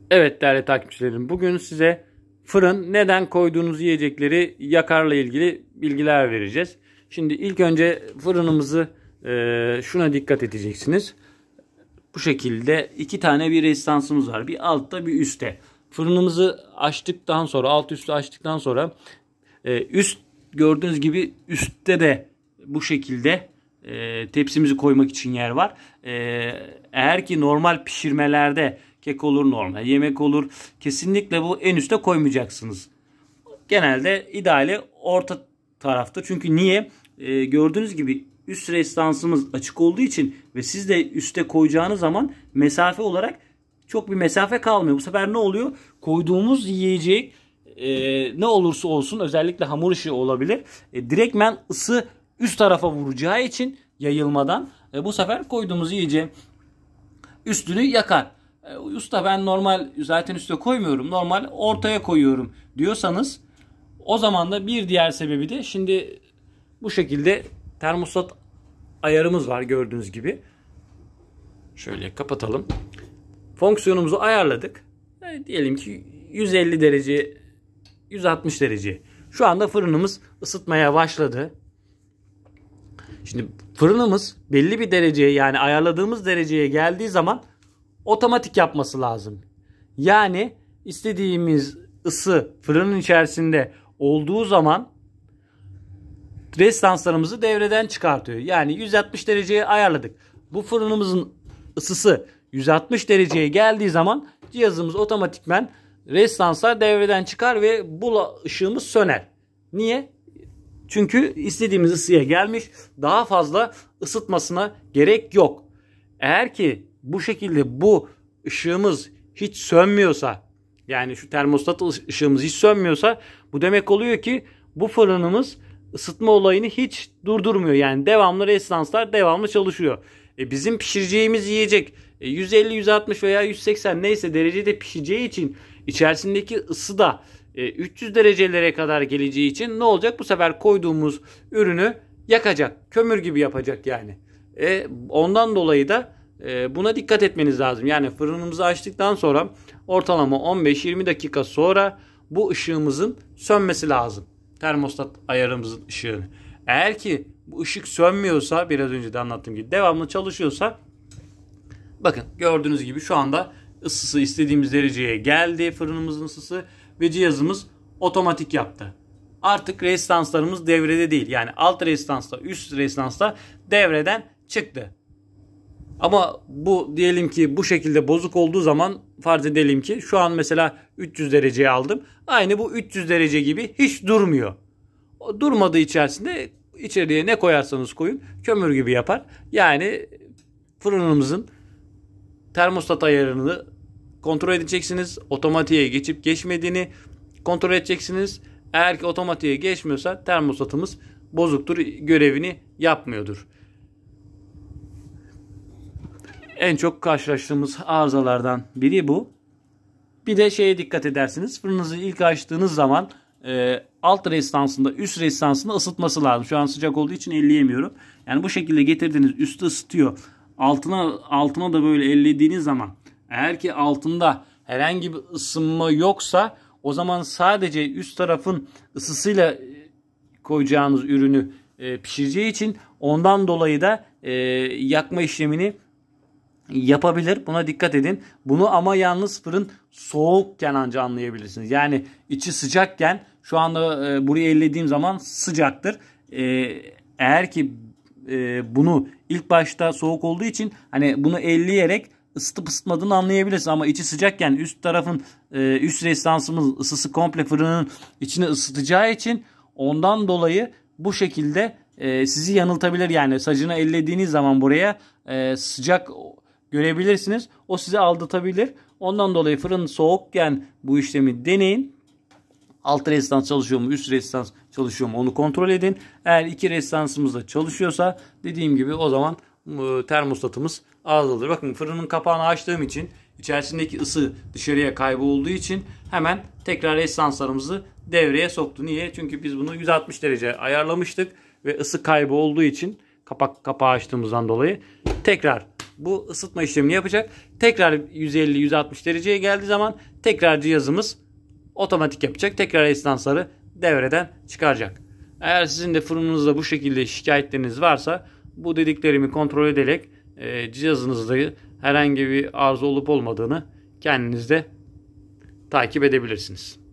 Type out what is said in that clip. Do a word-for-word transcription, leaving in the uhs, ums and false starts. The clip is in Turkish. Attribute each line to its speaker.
Speaker 1: Evet değerli takipçilerim, bugün size fırın neden koyduğunuz yiyecekleri yakarla ilgili bilgiler vereceğiz. Şimdi ilk önce fırınımızı e, şuna dikkat edeceksiniz. Bu şekilde iki tane bir rezistansımız var. Bir altta bir üstte. Fırınımızı açtıktan sonra, alt üstü açtıktan sonra e, üst gördüğünüz gibi üstte de bu şekilde e, tepsimizi koymak için yer var. E, eğer ki normal pişirmelerde kek olur, normal yemek olur, kesinlikle bu en üste koymayacaksınız. Genelde ideali orta tarafta. Çünkü niye? E, gördüğünüz gibi üst rezistansımız açık olduğu için ve siz de üste koyacağınız zaman mesafe olarak çok bir mesafe kalmıyor. Bu sefer ne oluyor? Koyduğumuz yiyecek e, ne olursa olsun, özellikle hamur işi olabilir, E, direktmen ısı üst tarafa vuracağı için yayılmadan e, bu sefer koyduğumuz yiyeceğin üstünü yakar. E, usta ben normal zaten üste koymuyorum, normal ortaya koyuyorum diyorsanız, o zaman da bir diğer sebebi de şimdi bu şekilde termostat ayarımız var gördüğünüz gibi. Şöyle kapatalım. Fonksiyonumuzu ayarladık. E, diyelim ki yüz elli derece, yüz altmış derece. Şu anda fırınımız ısıtmaya başladı. Şimdi fırınımız belli bir dereceye, yani ayarladığımız dereceye geldiği zaman otomatik yapması lazım. Yani istediğimiz ısı fırının içerisinde olduğu zaman rezistanslarımızı devreden çıkartıyor. Yani yüz altmış dereceye ayarladık. Bu fırınımızın ısısı yüz altmış dereceye geldiği zaman cihazımız otomatikmen rezistanslar devreden çıkar ve bu ışığımız söner. Niye? Çünkü istediğimiz ısıya gelmiş. Daha fazla ısıtmasına gerek yok. Eğer ki bu şekilde bu ışığımız hiç sönmüyorsa, yani şu termostat ışığımız hiç sönmüyorsa, bu demek oluyor ki bu fırınımız ısıtma olayını hiç durdurmuyor. Yani devamlı rezistanslar devamlı çalışıyor. E bizim pişireceğimiz yiyecek e yüz elli, yüz altmış veya yüz seksen neyse derecede pişeceği için içerisindeki ısı da e üç yüz derecelere kadar geleceği için ne olacak? Bu sefer koyduğumuz ürünü yakacak. Kömür gibi yapacak yani. E ondan dolayı da e, buna dikkat etmeniz lazım. Yani fırınımızı açtıktan sonra ortalama on beş yirmi dakika sonra bu ışığımızın sönmesi lazım. Termostat ayarımızın ışığını. Eğer ki bu ışık sönmüyorsa, biraz önce de anlattığım gibi devamlı çalışıyorsa, bakın gördüğünüz gibi şu anda ısısı istediğimiz dereceye geldi, fırınımızın ısısı, ve cihazımız otomatik yaptı. Artık rezistanslarımız devrede değil. Yani alt rezistansla üst rezistansla devreden çıktı. Ama bu diyelim ki bu şekilde bozuk olduğu zaman, farz edelim ki şu an mesela üç yüz dereceye aldım. Aynı bu üç yüz derece gibi hiç durmuyor. O durmadığı içerisinde içeriye ne koyarsanız koyun kömür gibi yapar. Yani fırınımızın termostat ayarını kontrol edeceksiniz. Otomatiğe geçip geçmediğini kontrol edeceksiniz. Eğer ki otomatiğe geçmiyorsa termostatımız bozuktur, görevini yapmıyordur. En çok karşılaştığımız arızalardan biri bu. Bir de şeye dikkat edersiniz. Fırınınızı ilk açtığınız zaman e, alt rezistansında üst rezistansında ısıtması lazım. Şu an sıcak olduğu için elleyemiyorum. Yani bu şekilde getirdiğiniz üstü ısıtıyor. Altına altına da böyle ellediğiniz zaman, eğer ki altında herhangi bir ısınma yoksa, o zaman sadece üst tarafın ısısıyla koyacağınız ürünü e, pişireceği için ondan dolayı da e, yakma işlemini yapabilir. Buna dikkat edin. Bunu ama yalnız fırın soğukken anca anlayabilirsiniz. Yani içi sıcakken, şu anda e, burayı ellediğim zaman sıcaktır. E, eğer ki e, bunu ilk başta soğuk olduğu için hani bunu elleyerek ısıtıp ısıtmadığını anlayabilirsiniz. Ama içi sıcakken üst tarafın e, üst rezistansımız ısısı komple fırının içini ısıtacağı için, ondan dolayı bu şekilde e, sizi yanıltabilir. Yani sacını ellediğiniz zaman buraya e, sıcak görebilirsiniz. O sizi aldatabilir. Ondan dolayı fırın soğukken bu işlemi deneyin. Alt rezistans çalışıyor mu, üst rezistans çalışıyor mu onu kontrol edin. Eğer iki rezistansımız da çalışıyorsa, dediğim gibi o zaman e, termostatımız arızalıdır. Bakın fırının kapağını açtığım için içerisindeki ısı dışarıya kaybolduğu için hemen tekrar rezistanslarımızı devreye soktu. Niye? Çünkü biz bunu yüz altmış derece ayarlamıştık ve ısı kaybı olduğu için kapak kapağı açtığımızdan dolayı tekrar bu ısıtma işlemini yapacak. Tekrar yüz elli yüz altmış dereceye geldiği zaman tekrar cihazımız otomatik yapacak. Tekrar esansları devreden çıkaracak. Eğer sizin de fırınınızda bu şekilde şikayetleriniz varsa bu dediklerimi kontrol ederek e, cihazınızda herhangi bir arıza olup olmadığını kendiniz de takip edebilirsiniz.